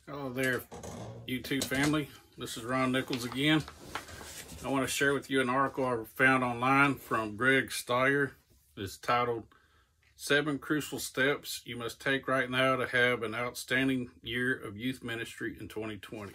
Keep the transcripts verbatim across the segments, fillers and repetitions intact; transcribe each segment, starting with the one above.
Hello there, YouTube family. This is Ron Nichols again. I want to share with you an article I found online from Greg Stier. It's titled, Seven Crucial Steps You Must Take Right Now to Have an Outstanding Year of Youth Ministry in twenty twenty.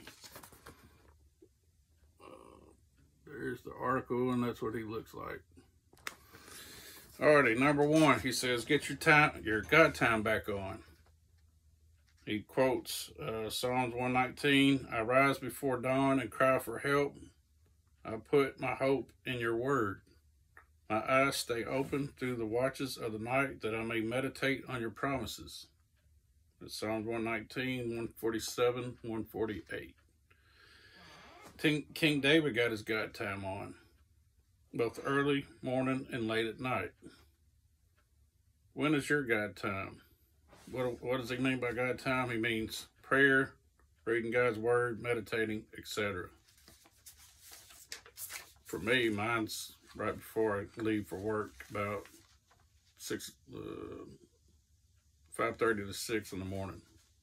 Uh, there's the article, and that's what he looks like. Alrighty, number one, he says, get your time, your God time back on. He quotes uh, Psalms one nineteen, I rise before dawn and cry for help. I put my hope in your word. My eyes stay open through the watches of the night that I may meditate on your promises. That's Psalms one nineteen, one forty-seven, one forty-eight. King, King David got his God time on, both early morning and late at night. When is your God time? What, what does he mean by God time? He means prayer, reading God's word, meditating, et cetera. For me, mine's right before I leave for work, about six, uh, five thirty to six in the morning.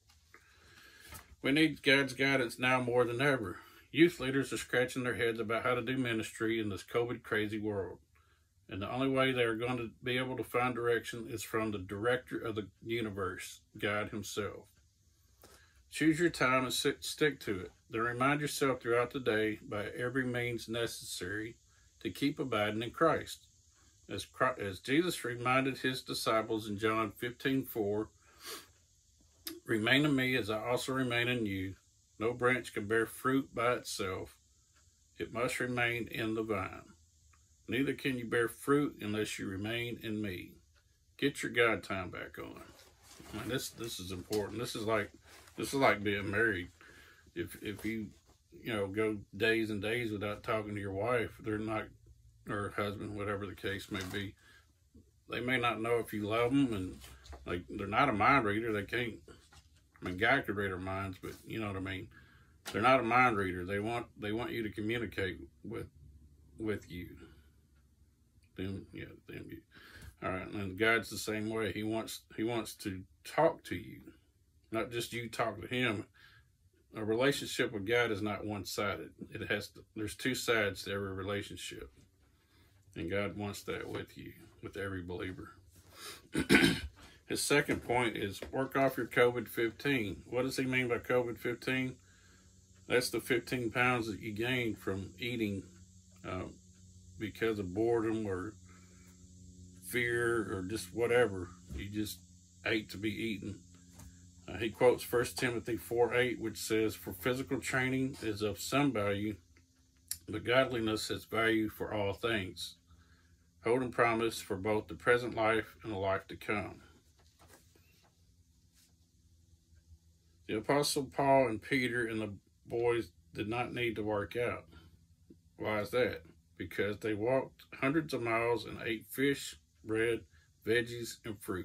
We need God's guidance now more than ever. Youth leaders are scratching their heads about how to do ministry in this COVID crazy world. And the only way they are going to be able to find direction is from the director of the universe, God himself. Choose your time and sit, stick to it. Then remind yourself throughout the day by every means necessary to keep abiding in Christ. As, Christ, as Jesus reminded his disciples in John fifteen four, remain in me as I also remain in you. No branch can bear fruit by itself. It must remain in the vine. Neither can you bear fruit unless you remain in me. Get your God time back on. I mean, this this is important. This is like this is like being married. If if you you know go days and days without talking to your wife, they're not, or husband, whatever the case may be, they may not know if you love them, and like they're not a mind reader. They can't. I mean, God could read our minds, but you know what I mean. They're not a mind reader. They want they want you to communicate with with you. Them, yeah, them. You. All right, and God's the same way. He wants He wants to talk to you, not just you talk to Him. A relationship with God is not one-sided. It has to. There's two sides to every relationship, and God wants that with you, with every believer. His second point is work off your COVID fifteen. What does he mean by COVID fifteen? That's the fifteen pounds that you gained from eating uh, because of boredom or fear or just whatever. You just ate to be eaten. Uh, he quotes First Timothy four eight, which says, for physical training is of some value, but godliness has value for all things, holding promise for both the present life and the life to come. The Apostle Paul and Peter and the boys did not need to work out. Why is that? Because they walked hundreds of miles and ate fish, bread, veggies, and fruit.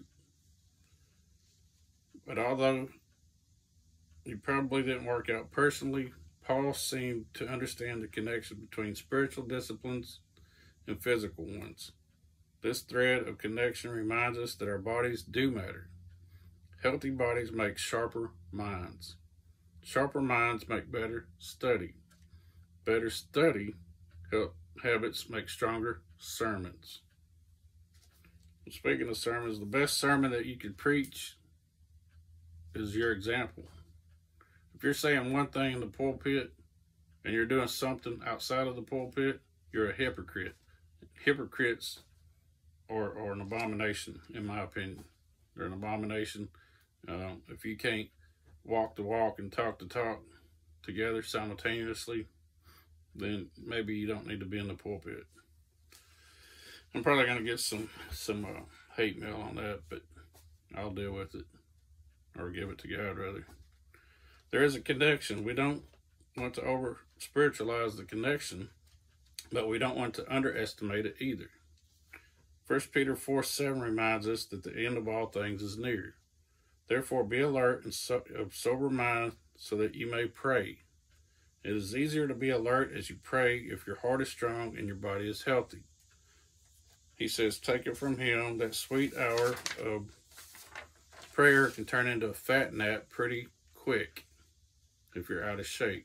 But although he probably didn't work out personally, Paul seemed to understand the connection between spiritual disciplines and physical ones. This thread of connection reminds us that our bodies do matter. Healthy bodies make sharper minds. Sharper minds make better study. Better study help habits make stronger sermons. Speaking of sermons, the best sermon that you could preach is your example. If you're saying one thing in the pulpit and you're doing something outside of the pulpit, you're a hypocrite. Hypocrites are, are an abomination, in my opinion. They're an abomination. Uh, if you can't walk the walk and talk the talk together simultaneously, then maybe you don't need to be in the pulpit. I'm probably going to get some some uh, hate mail on that, but I'll deal with it, or give it to God, rather. There is a connection. We don't want to over spiritualize the connection, but we don't want to underestimate it either. First Peter four seven reminds us that the end of all things is near. Therefore, be alert and so, of sober mind so that you may pray. It is easier to be alert as you pray if your heart is strong and your body is healthy. He says, take it from him, that sweet hour of prayer can turn into a fat nap pretty quick. if you're out of shape.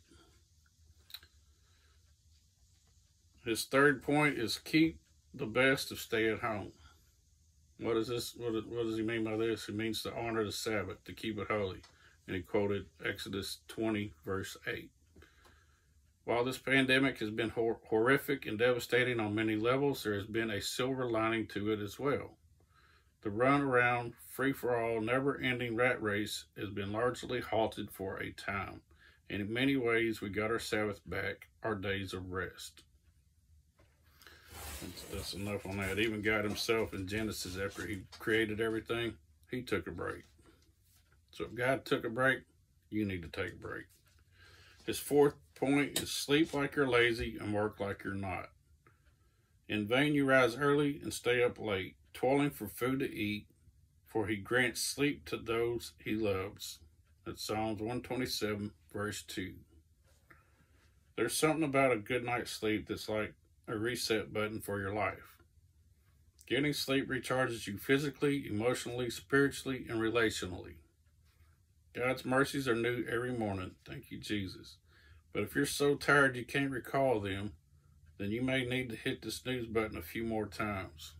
His third point is keep the best of stay at home. What is this? What, what does he mean by this? It means to honor the Sabbath, to keep it holy. And he quoted Exodus twenty, verse eight. While this pandemic has been hor horrific and devastating on many levels, there has been a silver lining to it as well. The run-around, free-for-all, never-ending rat race has been largely halted for a time. And in many ways, we got our Sabbath back, our days of rest. That's, that's enough on that. Even God himself in Genesis, after he created everything, he took a break. So if God took a break, you need to take a break. His fourth point is sleep like you're lazy and work like you're not. In vain you rise early and stay up late, toiling for food to eat, for he grants sleep to those he loves. That's Psalms one twenty-seven, verse two. There's something about a good night's sleep that's like a reset button for your life. Getting sleep recharges you physically, emotionally, spiritually, and relationally. God's mercies are new every morning. Thank you, Jesus. But if you're so tired you can't recall them, then you may need to hit the snooze button a few more times.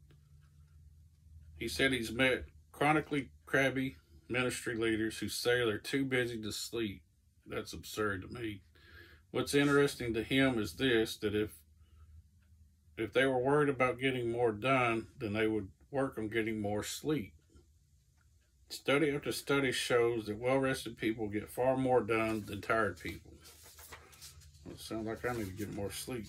He said he's met chronically crabby ministry leaders who say they're too busy to sleep. That's absurd to me. What's interesting to him is this, that if if they were worried about getting more done, then they would work on getting more sleep. Study after study shows that well-rested people get far more done than tired people. Well, it sounds like I need to get more sleep.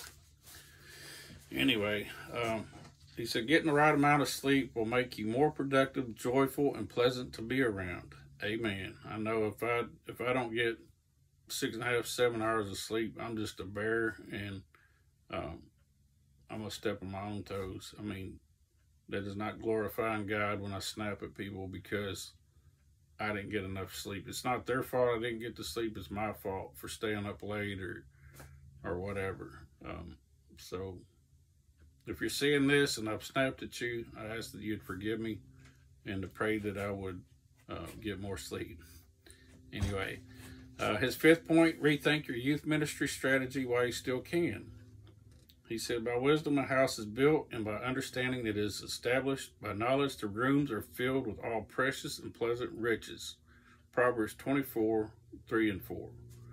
Anyway, um, he said getting the right amount of sleep will make you more productive, joyful, and pleasant to be around. Amen. I know if I if I don't get six and a half, seven hours of sleep, I'm just a bear, and um, I'm gonna step on my own toes. I mean, that is not glorifying God when I snap at people because I didn't get enough sleep. It's not their fault I didn't get to sleep. It's my fault for staying up late or or whatever. Um, so if you're seeing this and I've snapped at you, I ask that you'd forgive me and to pray that I would uh, get more sleep. Anyway, uh, his fifth point, rethink your youth ministry strategy while you still can. He said, by wisdom a house is built, and by understanding it is established. By knowledge the rooms are filled with all precious and pleasant riches. Proverbs twenty-four, three and four.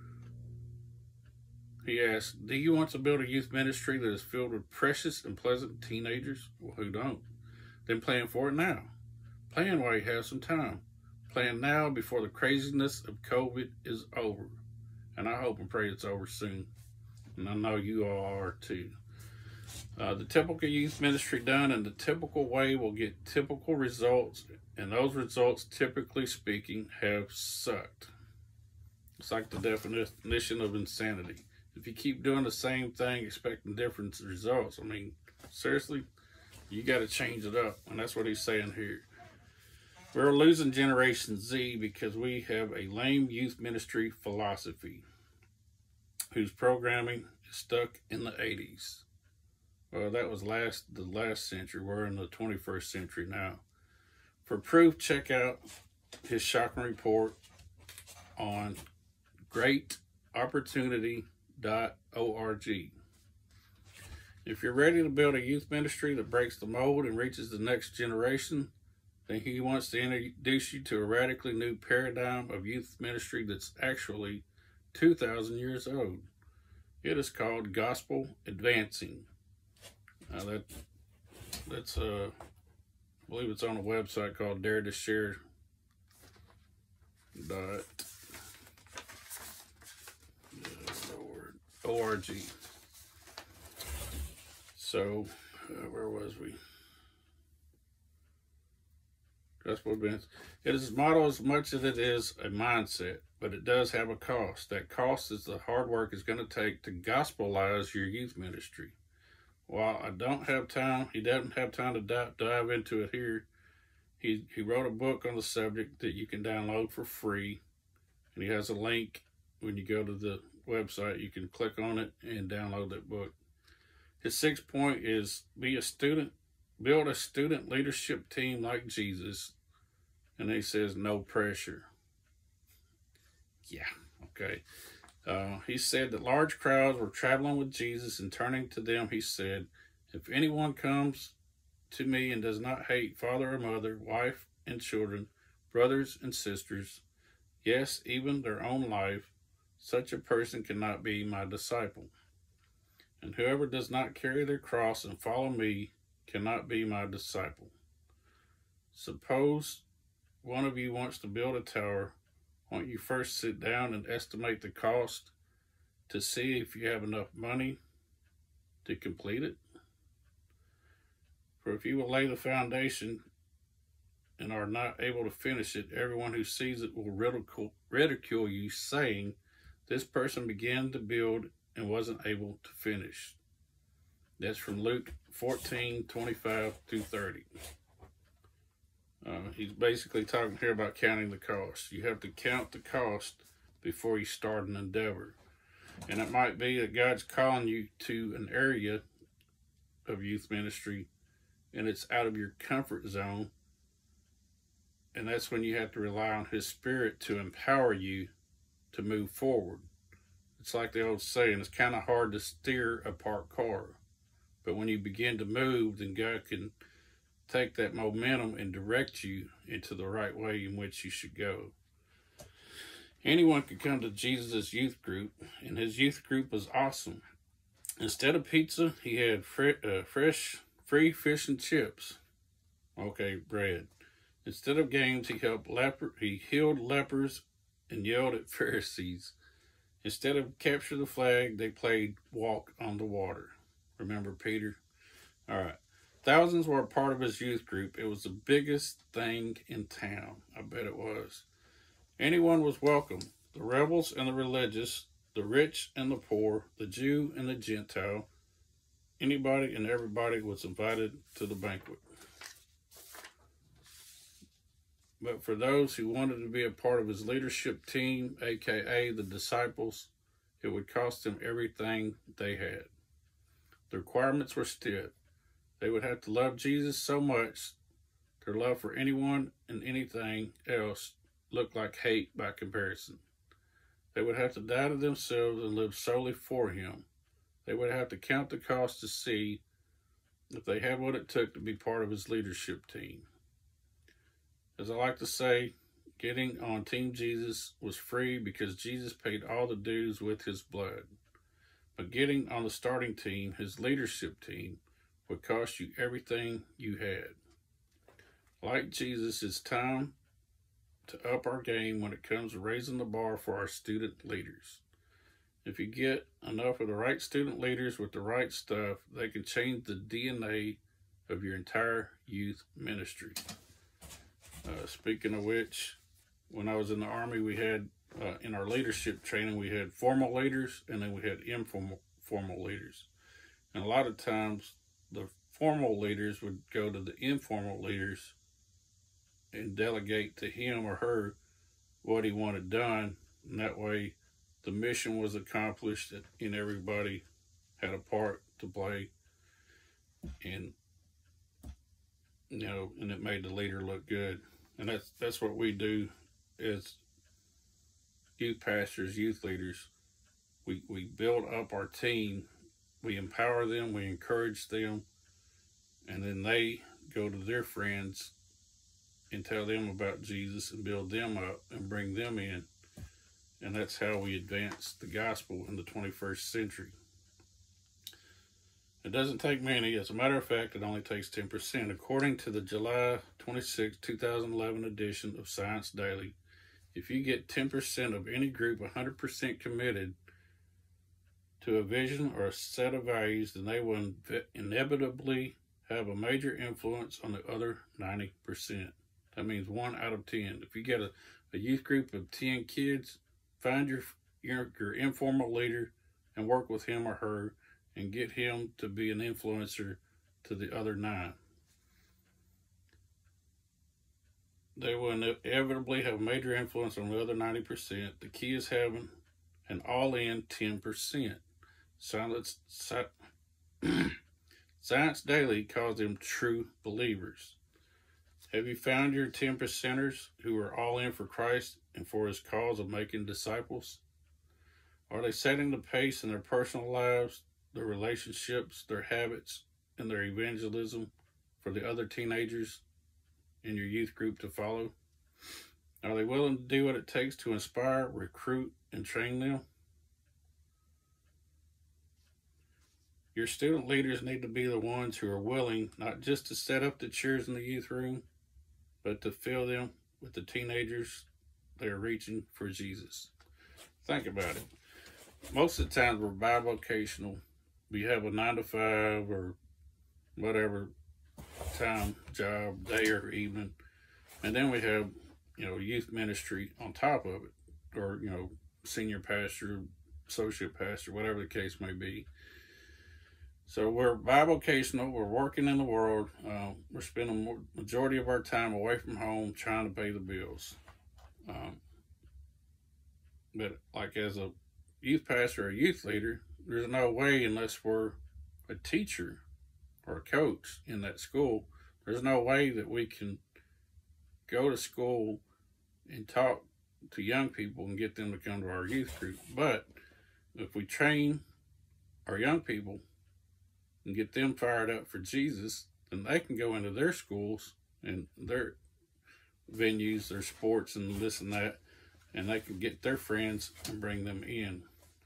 He asked, do you want to build a youth ministry that is filled with precious and pleasant teenagers? Well, who don't? Then plan for it now. Plan while you have some time. Plan now before the craziness of COVID is over. And I hope and pray it's over soon. And I know you all are too. Uh, the typical youth ministry done in the typical way will get typical results, and those results, typically speaking, have sucked. It's like the definition of insanity. If you keep doing the same thing expecting different results, I mean, seriously, you got to change it up, and that's what he's saying here. We're losing Generation Z because we have a lame youth ministry philosophy whose programming is stuck in the eighties. Well, that was last the last century. We're in the twenty-first century now. For proof, check out his shocking report on great opportunity dot org. If you're ready to build a youth ministry that breaks the mold and reaches the next generation, then he wants to introduce you to a radically new paradigm of youth ministry that's actually two thousand years old. It is called Gospel Advancing. Now that that's uh, I believe it's on a website called Dare to Share dot org. So uh, where was we? Gospel Advance. It is a model as much as it is a mindset, but it does have a cost. That cost is the hard work it's going to take to gospelize your youth ministry. While I don't have time, he doesn't have time to dive, dive into it here. He, he wrote a book on the subject that you can download for free. And he has a link when you go to the website. You can click on it and download that book. His sixth point is be a student. Build a student leadership team like Jesus. And he says no pressure. Yeah, Okay. Uh, he said that large crowds were traveling with Jesus, and turning to them, he said, "If anyone comes to me and does not hate father or mother, wife and children, brothers and sisters, yes, even their own life, such a person cannot be my disciple. And whoever does not carry their cross and follow me cannot be my disciple. Suppose one of you wants to build a tower. Won't you first sit down and estimate the cost to see if you have enough money to complete it? For if you will lay the foundation and are not able to finish it, everyone who sees it will ridicule, ridicule you, saying, 'This person began to build and wasn't able to finish.'" That's from Luke fourteen, twenty-five through thirty. Uh, he's basically talking here about counting the cost. You have to count the cost before you start an endeavor. And it might be that God's calling you to an area of youth ministry and it's out of your comfort zone. And that's when you have to rely on His Spirit to empower you to move forward. It's like the old saying, it's kind of hard to steer a parked car. But when you begin to move, then God can take that momentum and direct you into the right way in which you should go. Anyone could come to Jesus' youth group, and his youth group was awesome. Instead of pizza, he had fre uh, fresh, free fish and chips. Okay, bread. Instead of games, he helped leper. He healed lepers and yelled at Pharisees. Instead of capture the flag, they played walk on the water. Remember Peter? All right. Thousands were a part of his youth group. It was the biggest thing in town. I bet it was. Anyone was welcome. The rebels and the religious, the rich and the poor, the Jew and the Gentile. Anybody and everybody was invited to the banquet. But for those who wanted to be a part of his leadership team, aka the disciples, it would cost them everything they had. The requirements were stiff. They would have to love Jesus so much, their love for anyone and anything else looked like hate by comparison. They would have to die to themselves and live solely for Him. They would have to count the cost to see if they had what it took to be part of His leadership team. As I like to say, getting on Team Jesus was free because Jesus paid all the dues with His blood. But getting on the starting team, His leadership team, would cost you everything you had. Like Jesus, it's time to up our game when it comes to raising the bar for our student leaders. If you get enough of the right student leaders with the right stuff, they can change the D N A of your entire youth ministry. Uh, speaking of which, when I was in the Army, we had, uh, in our leadership training, we had formal leaders and then we had informal formal leaders. And a lot of times, the formal leaders would go to the informal leaders and delegate to him or her what he wanted done. And that way the mission was accomplished and everybody had a part to play. And, you know, and it made the leader look good. And that's, that's what we do as youth pastors, youth leaders. We, we build up our team. We empower them, we encourage them, and then they go to their friends and tell them about Jesus and build them up and bring them in. And that's how we advance the gospel in the twenty-first century. It doesn't take many. As a matter of fact, it only takes ten percent. According to the July twenty-sixth, two thousand eleven edition of Science Daily, if you get ten percent of any group one hundred percent committed to a vision or a set of values, then they will inevitably have a major influence on the other ninety percent. That means one out of ten. If you get a, a youth group of ten kids, find your, your, your informal leader and work with him or her and get him to be an influencer to the other nine. They will inevitably have a major influence on the other ninety percent. The key is having an all-in ten percent. Science, Science Daily calls them true believers. Have you found your ten percenters who are all in for Christ and for His cause of making disciples? Are they setting the pace in their personal lives, their relationships, their habits, and their evangelism for the other teenagers in your youth group to follow? Are they willing to do what it takes to inspire, recruit, and train them? Your student leaders need to be the ones who are willing not just to set up the chairs in the youth room, but to fill them with the teenagers they are reaching for Jesus. Think about it. Most of the times we're bivocational. We have a nine to five or whatever time, job, day or evening. And then we have, you know, youth ministry on top of it. Or, you know, senior pastor, associate pastor, whatever the case may be. So we're bivocational. We're working in the world. Uh, we're spending the majority of our time away from home trying to pay the bills. Um, but like as a youth pastor or a youth leader, there's no way unless we're a teacher or a coach in that school, there's no way that we can go to school and talk to young people and get them to come to our youth group. But if we train our young people and get them fired up for Jesus, then they can go into their schools and their venues, their sports and this and that, and they can get their friends and bring them in.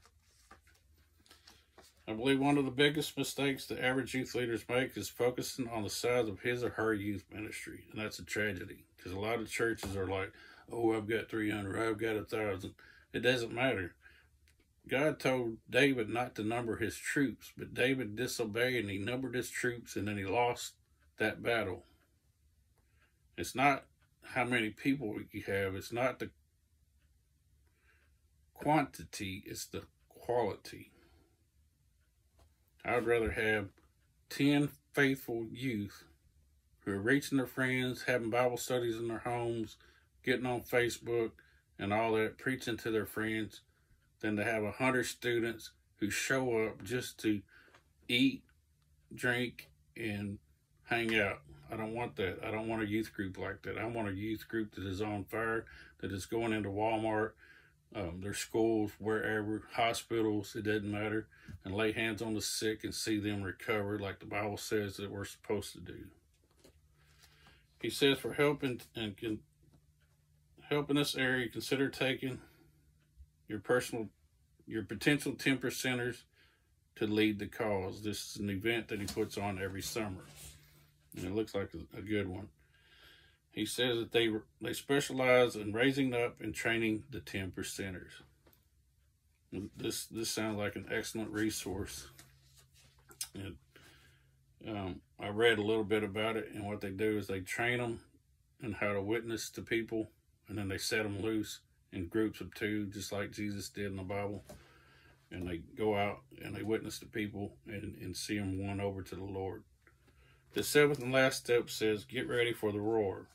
I believe one of the biggest mistakes the average youth leaders make is focusing on the size of his or her youth ministry. And that's a tragedy, because a lot of churches are like, oh, I've got three hundred, I've got a thousand. It doesn't matter. God told David not to number his troops, but David disobeyed and he numbered his troops and then he lost that battle. It's not how many people you have. It's not the quantity, it's the quality. I'd rather have ten faithful youth who are reaching their friends, having Bible studies in their homes, getting on Facebook and all that, preaching to their friends, than to have a hundred students who show up just to eat, drink, and hang out. I don't want that. I don't want a youth group like that. I want a youth group that is on fire, that is going into Walmart, um, their schools, wherever, hospitals, it doesn't matter, and lay hands on the sick and see them recover like the Bible says that we're supposed to do. He says for helping and can help in this area, consider taking your personal, your potential ten percenters to lead the cause. This is an event that he puts on every summer, and it looks like a, a good one. He says that they they specialize in raising up and training the ten percenters. This this sounds like an excellent resource. And, um, I read a little bit about it, and what they do is they train them in how to witness to people, and then they set them loose in groups of two, just like Jesus did in the Bible. And they go out and they witness to people and, and see them won over to the Lord. The seventh and last step says, get ready for the roar.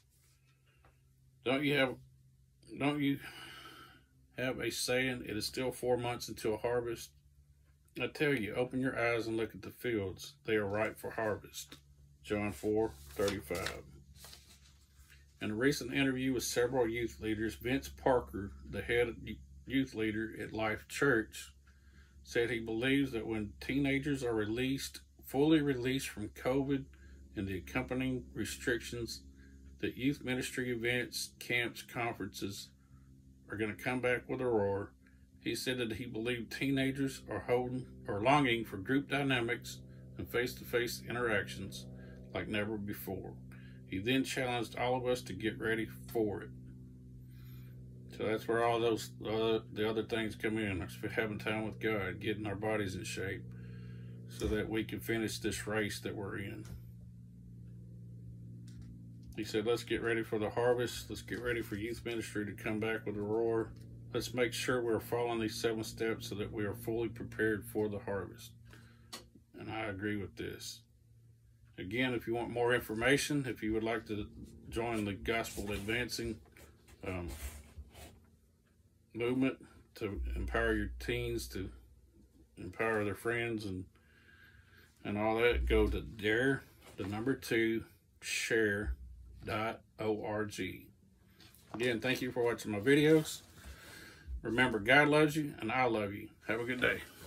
Don't you have, don't you have a saying, it is still four months until harvest? I tell you, open your eyes and look at the fields. They are ripe for harvest. John four thirty-five. In a recent interview with several youth leaders, Vince Parker, the head youth leader at Life Church, said he believes that when teenagers are released, fully released from COVID and the accompanying restrictions, that youth ministry events, camps, conferences are going to come back with a roar. He said that he believed teenagers are holding or longing for group dynamics and face-to-face interactions like never before. He then challenged all of us to get ready for it. So that's where all those uh, the other things come in. That's having time with God, getting our bodies in shape so that we can finish this race that we're in. He said, let's get ready for the harvest. Let's get ready for youth ministry to come back with a roar. Let's make sure we're following these seven steps so that we are fully prepared for the harvest. And I agree with this. Again, if you want more information, if you would like to join the Gospel Advancing um, movement to empower your teens, to empower their friends and and all that, go to dare, the number two, share dot org. Again, thank you for watching my videos. Remember, God loves you, and I love you. Have a good day.